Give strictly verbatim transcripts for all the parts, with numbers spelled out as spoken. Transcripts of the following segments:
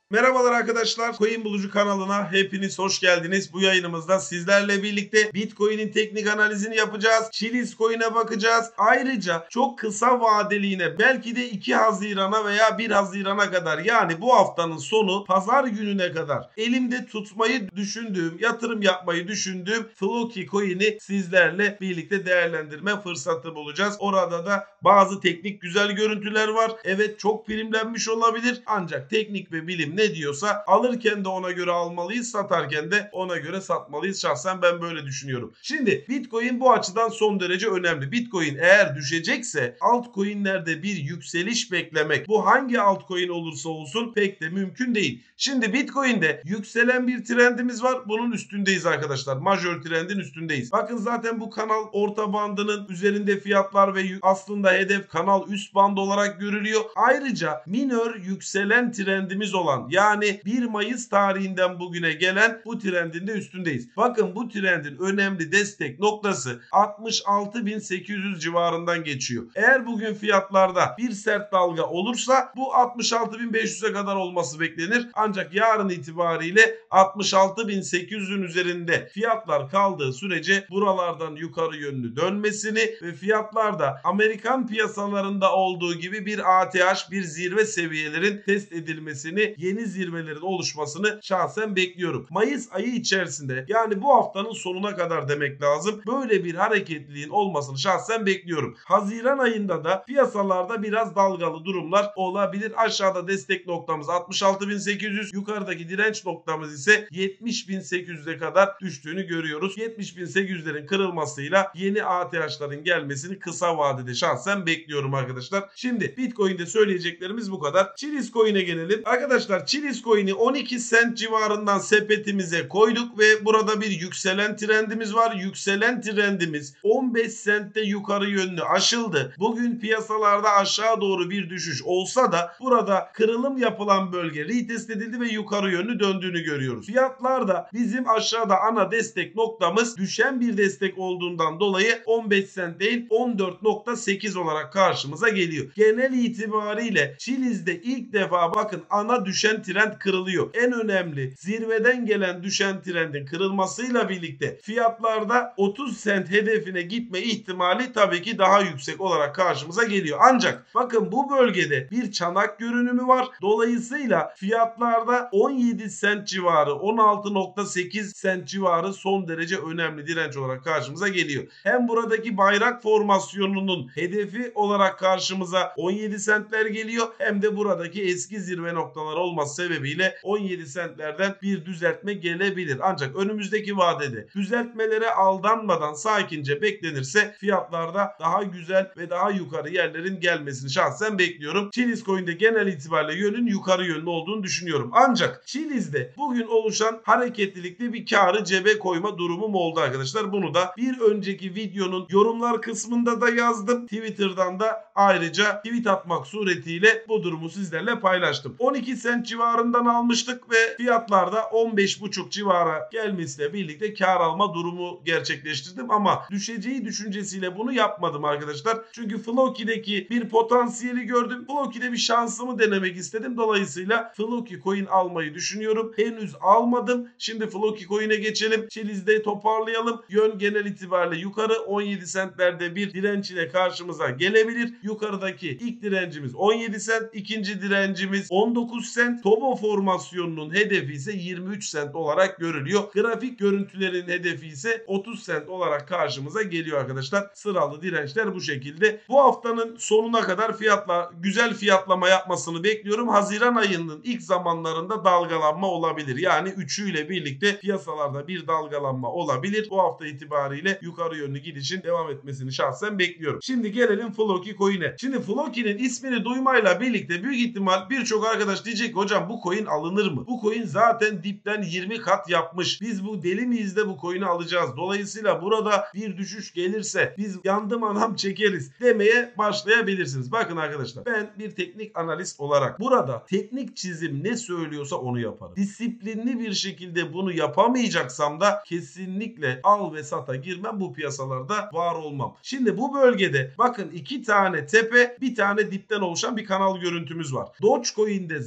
Merhabalar arkadaşlar. Coin Bulucu kanalına hepiniz hoş geldiniz. Bu yayınımızda sizlerle birlikte Bitcoin'in teknik analizini yapacağız. Chiliz Coin'e bakacağız. Ayrıca çok kısa vadeliğine belki de iki Haziran'a veya bir Haziran'a kadar, yani bu haftanın sonu pazar gününe kadar elimde tutmayı düşündüğüm, yatırım yapmayı düşündüğüm Floki Coin'i sizlerle birlikte değerlendirme fırsatı bulacağız. Orada da bazı teknik güzel görüntüler var. Evet, çok primlenmiş olabilir ancak teknik ve bilim ne diyorsa alırken de ona göre almalıyız, satarken de ona göre satmalıyız. Şahsen ben böyle düşünüyorum. Şimdi Bitcoin bu açıdan son derece önemli. Bitcoin eğer düşecekse altcoin'lerde bir yükseliş beklemek, bu hangi altcoin olursa olsun, pek de mümkün değil. Şimdi Bitcoin'de yükselen bir trendimiz var. Bunun üstündeyiz arkadaşlar. Majör trendin üstündeyiz. Bakın zaten bu kanal orta bandının üzerinde fiyatlar ve aslında hedef kanal üst band olarak görülüyor. Ayrıca minör yükselen trendimiz olan, yani bir Mayıs tarihinden bugüne gelen bu trendin de üstündeyiz. Bakın bu trendin önemli destek noktası altmış altı bin sekiz yüz civarından geçiyor. Eğer bugün fiyatlarda bir sert dalga olursa bu altmış altı bin beş yüze kadar olması beklenir. Ancak yarın itibariyle altmış altı bin sekiz yüzün üzerinde fiyatlar kaldığı sürece buralardan yukarı yönlü dönmesini ve fiyatlarda Amerikan piyasalarında olduğu gibi bir A T H, bir zirve seviyelerin test edilmesini, yeni zirvelerin oluşmasını şahsen bekliyorum. Mayıs ayı içerisinde, yani bu haftanın sonuna kadar demek lazım, böyle bir hareketliliğin olmasını şahsen bekliyorum. Haziran ayında da piyasalarda biraz dalgalı durumlar olabilir. Aşağıda destek noktamız altmış altı bin sekiz yüz, yukarıdaki direnç noktamız ise yetmiş bin sekiz yüze kadar düştüğünü görüyoruz. yetmiş bin sekiz yüzlerin kırılmasıyla yeni A T H'ların gelmesini kısa vadede şahsen bekliyorum arkadaşlar. Şimdi Bitcoin'de söyleyeceklerimiz bu kadar. Chiliz Coin'e gelelim. Arkadaşlar Chiliz Coin'i on iki sent civarından sepetimize koyduk ve burada bir yükselen trendimiz var. Yükselen trendimiz on beş sentte yukarı yönlü aşıldı. Bugün piyasalarda aşağı doğru bir düşüş olsa da burada kırılım yapılan bölge retest edildi ve yukarı yönlü döndüğünü görüyoruz. Fiyatlarda bizim aşağıda ana destek noktamız düşen bir destek olduğundan dolayı on beş sent değil on dört nokta sekiz olarak karşımıza geliyor. Genel itibariyle Chiliz'de ilk defa bakın ana düşen trend kırılıyor. En önemli zirveden gelen düşen trendin kırılmasıyla birlikte fiyatlarda otuz sent hedefine gitme ihtimali tabii ki daha yüksek olarak karşımıza geliyor. Ancak bakın bu bölgede bir çanak görünümü var. Dolayısıyla fiyatlarda on yedi sent civarı, on altı nokta sekiz sent civarı son derece önemli direnç olarak karşımıza geliyor. Hem buradaki bayrak formasyonunun hedefi olarak karşımıza on yedi sentler geliyor, hem de buradaki eski zirve noktaları olması sebebiyle on yedi sentlerden bir düzeltme gelebilir. Ancak önümüzdeki vadede düzeltmelere aldanmadan sakince beklenirse fiyatlarda daha güzel ve daha yukarı yerlerin gelmesini şahsen bekliyorum. Chiliz Coin'de genel itibariyle yönün yukarı yönlü olduğunu düşünüyorum. Ancak Chiliz'de bugün oluşan hareketlilikte bir karı cebe koyma durumum oldu arkadaşlar. Bunu da bir önceki videonun yorumlar kısmında da yazdım. Twitter'dan da ayrıca tweet atmak suretiyle bu durumu sizlerle paylaştım. on iki sent civarından almıştık ve fiyatlarda on beş buçuk civara gelmesiyle birlikte kar alma durumu gerçekleştirdim ama düşeceği düşüncesiyle bunu yapmadım arkadaşlar. Çünkü Floki'deki bir potansiyeli gördüm. Floki'de bir şansımı denemek istedim. Dolayısıyla Floki Coin almayı düşünüyorum. Henüz almadım. Şimdi Floki Coin'e geçelim. Chiliz'de toparlayalım. Yön genel itibariyle yukarı, on yedi sentlerde bir direnç ile karşımıza gelebilir. Yukarıdaki ilk direncimiz on yedi sent, ikinci direncimiz on dokuz sent. Tobo formasyonunun hedefi ise yirmi üç sent olarak görülüyor. Grafik görüntülerin hedefi ise otuz sent olarak karşımıza geliyor arkadaşlar. Sıralı dirençler bu şekilde. Bu haftanın sonuna kadar fiyatla güzel fiyatlama yapmasını bekliyorum. Haziran ayının ilk zamanlarında dalgalanma olabilir. Yani üçüyle birlikte piyasalarda bir dalgalanma olabilir. Bu hafta itibariyle yukarı yönlü gidişin devam etmesini şahsen bekliyorum. Şimdi gelelim Floki Coin'e. Şimdi Floki'nin ismini duymayla birlikte büyük ihtimal birçok arkadaş diyecek ki hocam bu coin alınır mı? Bu coin zaten dipten yirmi kat yapmış. Biz bu deli miyiz de bu coin'i alacağız? Dolayısıyla burada bir düşüş gelirse biz yandım anam çekeriz demeye başlayabilirsiniz. Bakın arkadaşlar, ben bir teknik analist olarak burada teknik çizim ne söylüyorsa onu yaparım. Disiplinli bir şekilde bunu yapamayacaksam da kesinlikle al ve sata girmem, bu piyasalarda var olmam. Şimdi bu bölgede bakın iki tane tepe, bir tane dipten oluşan bir kanal görüntümüz var. Dogecoin'de zaman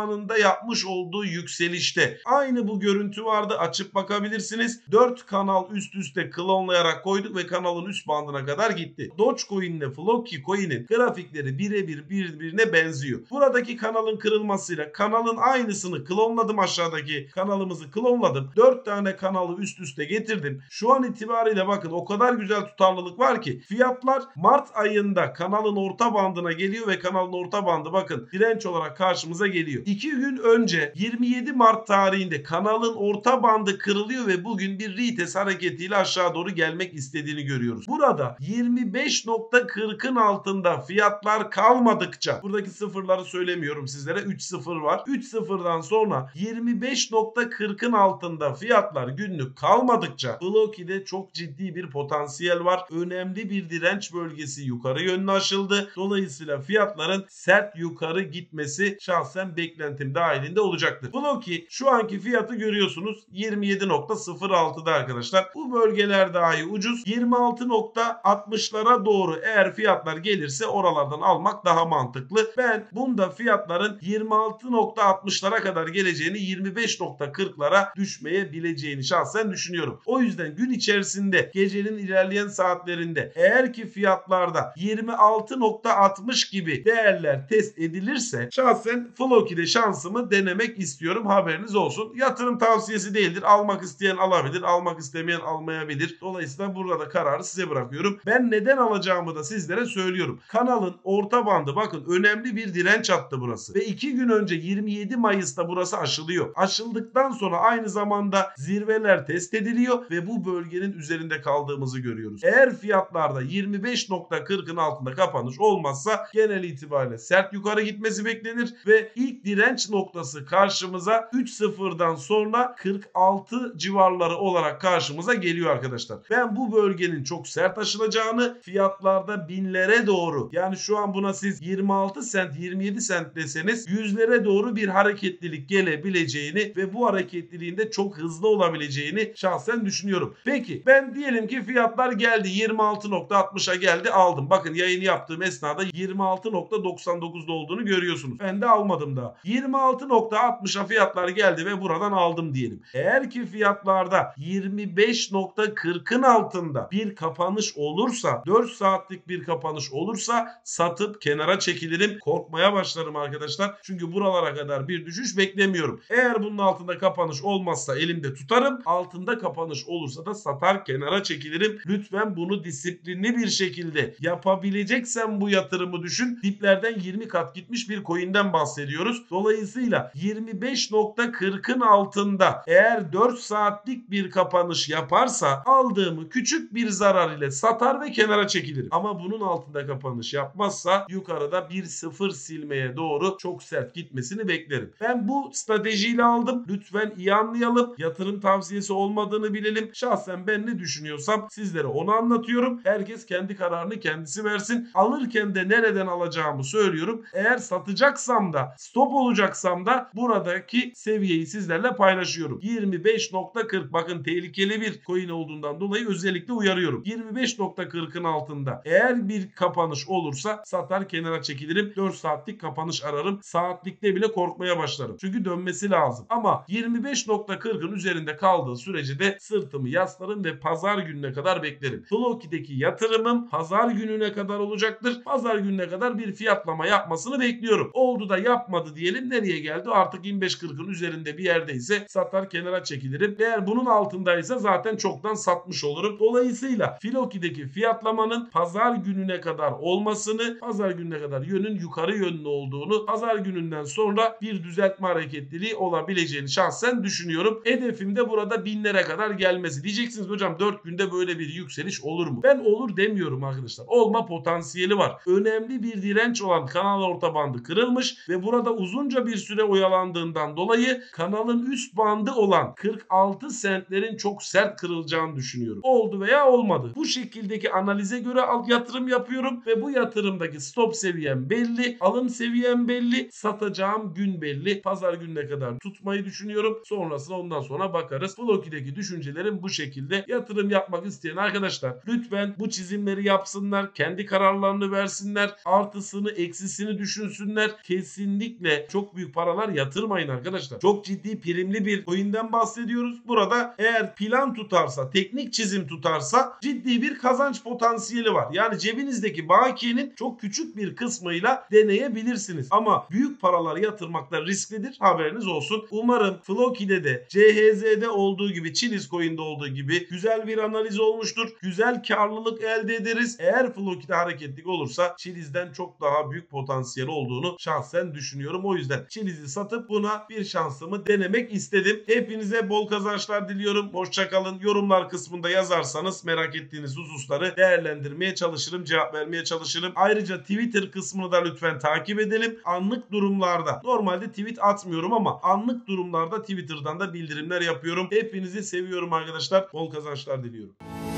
zamanında yapmış olduğu yükselişte. Aynı bu görüntü vardı. Açıp bakabilirsiniz. dört kanal üst üste klonlayarak koyduk ve kanalın üst bandına kadar gitti. Dogecoin ile Floki Coin'in grafikleri birebir birbirine benziyor. Buradaki kanalın kırılmasıyla kanalın aynısını klonladım, aşağıdaki kanalımızı klonladım. dört tane kanalı üst üste getirdim. Şu an itibariyle bakın o kadar güzel tutarlılık var ki fiyatlar Mart ayında kanalın orta bandına geliyor ve kanalın orta bandı bakın direnç olarak karşımıza geliyor. iki gün önce yirmi yedi Mart tarihinde kanalın orta bandı kırılıyor ve bugün bir retest hareketiyle aşağı doğru gelmek istediğini görüyoruz. Burada yirmi beş nokta kırkın altında fiyatlar kalmadıkça, buradaki sıfırları söylemiyorum sizlere, üç sıfır var. üç sıfırdan sonra yirmi beş nokta kırkın altında fiyatlar günlük kalmadıkça Floki'de çok ciddi bir potansiyel var. Önemli bir direnç bölgesi yukarı yönlü aşıldı. Dolayısıyla fiyatların sert yukarı gitmesi şahsen beklentim dahilinde olacaktır. Floki şu anki fiyatı görüyorsunuz yirmi yedi nokta sıfır altıda arkadaşlar. Bu bölgeler dahi ucuz. yirmi altı nokta altmışlara doğru eğer fiyatlar gelirse oralardan almak daha mantıklı. Ben bunda fiyatların yirmi altı nokta altmışlara kadar geleceğini, yirmi beş nokta kırklara düşmeyebileceğini şahsen düşünüyorum. O yüzden gün içerisinde gecenin ilerleyen saatlerinde eğer ki fiyatlarda yirmi altı nokta altmış gibi değerler test edilirse şahsen Floki'de şansımı denemek istiyorum. Haberiniz olsun. Yatırım tavsiyesi değildir. Almak isteyen alabilir, almak istemeyen almayabilir. Dolayısıyla burada kararı size bırakıyorum. Ben neden alacağımı da sizlere söylüyorum. Kanalın orta bandı bakın önemli bir direnç hattı burası. Ve iki gün önce yirmi yedi Mayıs'ta burası aşılıyor. Aşıldıktan sonra aynı zamanda zirveler test ediliyor ve bu bölgenin üzerinde kaldığımızı görüyoruz. Eğer fiyatlarda yirmi beş nokta kırkın altında kapanış olmazsa genel itibariyle sert yukarı gitmesi beklenir ve ilk direnç noktası karşımıza üç sıfırdan sonra kırk altı civarları olarak karşımıza geliyor arkadaşlar. Ben bu bölgenin çok sert aşılacağını, fiyatlarda binlere doğru, yani şu an buna siz yirmi altı sent yirmi yedi sent deseniz yüzlere doğru bir hareketlilik gelebileceğini ve bu hareketliliğin de çok hızlı olabileceğini şahsen düşünüyorum. Peki ben diyelim ki fiyatlar geldi yirmi altı nokta altmışa geldi, aldım. Bakın yayını yaptığım esnada yirmi altı nokta doksan dokuzda olduğunu görüyorsunuz. Ben de almadım daha. yirmi altı nokta altmışa fiyatlar geldi ve buradan aldım diyelim. Eğer ki fiyatlarda yirmi beş nokta kırkın altında bir kapanış olursa, dört saatlik bir kapanış olursa satıp kenara çekilirim. Korkmaya başlarım arkadaşlar. Çünkü buralara kadar bir düşüş beklemiyorum. Eğer bunun altında kapanış olmazsa elimde tutarım. Altında kapanış olursa da satar kenara çekilirim. Lütfen bunu disiplinli bir şekilde yapabileceksen bu yatırımı düşün. Diplerden yirmi kat gitmiş bir coin'den bahsediyoruz. Dolayısıyla yirmi beş nokta kırkın altında eğer dört saatlik bir kapanış yaparsa aldığımı küçük bir zarar ile satar ve kenara çekilirim. Ama bunun altında kapanış yapmazsa yukarıda bir sıfır silmeye doğru çok sert gitmesini beklerim. Ben bu stratejiyle aldım. Lütfen iyi anlayalım. Yatırım tavsiyesi olmadığını bilelim. Şahsen ben ne düşünüyorsam sizlere onu anlatıyorum. Herkes kendi kararını kendisi versin. Alırken de nereden alacağımı söylüyorum. Eğer satacaksam da stop olacaksam da buradaki seviyeyi sizlerle paylaşıyorum. yirmi beş nokta kırk, bakın tehlikeli bir coin olduğundan dolayı özellikle uyarıyorum. yirmi beş nokta kırkın altında eğer bir kapanış olursa satar kenara çekilirim. dört saatlik kapanış ararım. Saatlikte bile korkmaya başlarım. Çünkü dönmesi lazım. Ama yirmi beş nokta kırkın üzerinde kaldığı sürece de sırtımı yaslarım ve pazar gününe kadar beklerim. Floki'deki yatırımım pazar gününe kadar olacaktır. Pazar gününe kadar bir fiyatlama yapmasını bekliyorum. Oldu da yapmadı diyelim, nereye geldi? Artık yirmi beş kırkın üzerinde bir yerdeyse satar kenara çekilirim. Eğer bunun altındaysa zaten çoktan satmış olurum. Dolayısıyla Floki'deki fiyatlamanın pazar gününe kadar olmasını, pazar gününe kadar yönün yukarı yönlü olduğunu, pazar gününden sonra bir düzeltme hareketliliği olabileceğini şahsen düşünüyorum. Hedefim de burada binlere kadar gelmesi. Diyeceksiniz hocam dört günde böyle bir yükseliş olur mu? Ben olur demiyorum arkadaşlar. Olma potansiyeli var. Önemli bir direnç olan kanal orta bandı kırılmış ve burada uzunca bir süre oyalandığından dolayı kanalın üst bandı olan kırk altı sentlerin çok sert kırılacağını düşünüyorum. Oldu veya olmadı. Bu şekildeki analize göre yatırım yapıyorum ve bu yatırımdaki stop seviyem belli, alım seviyem belli, satacağım gün belli. Pazar gününe kadar tutmayı düşünüyorum. Sonrasında ondan sonra bakarız. Floki'deki düşüncelerim bu şekilde. Yatırım yapmak isteyen arkadaşlar lütfen bu çizimleri yapsınlar. Kendi kararlarını versinler. Artısını, eksisini düşünsünler. Kesinlikle çok çok büyük paralar yatırmayın arkadaşlar. Çok ciddi primli bir coin'den bahsediyoruz. Burada eğer plan tutarsa, teknik çizim tutarsa ciddi bir kazanç potansiyeli var. Yani cebinizdeki bakiyenin çok küçük bir kısmıyla deneyebilirsiniz. Ama büyük paralar yatırmakta risklidir. Haberiniz olsun. Umarım Floki'de de, C H Z'de olduğu gibi, Chiliz Coin'de olduğu gibi güzel bir analiz olmuştur. Güzel karlılık elde ederiz. Eğer Floki'de hareketlik olursa Chiliz'den çok daha büyük potansiyeli olduğunu şahsen düşünüyorum. O yüzden Chiliz'i satıp buna bir şansımı denemek istedim. Hepinize bol kazançlar diliyorum. Hoşçakalın. Yorumlar kısmında yazarsanız merak ettiğiniz hususları değerlendirmeye çalışırım, cevap vermeye çalışırım. Ayrıca Twitter kısmını da lütfen takip edelim. Anlık durumlarda, normalde tweet atmıyorum ama anlık durumlarda Twitter'dan da bildirimler yapıyorum. Hepinizi seviyorum arkadaşlar. Bol kazançlar diliyorum.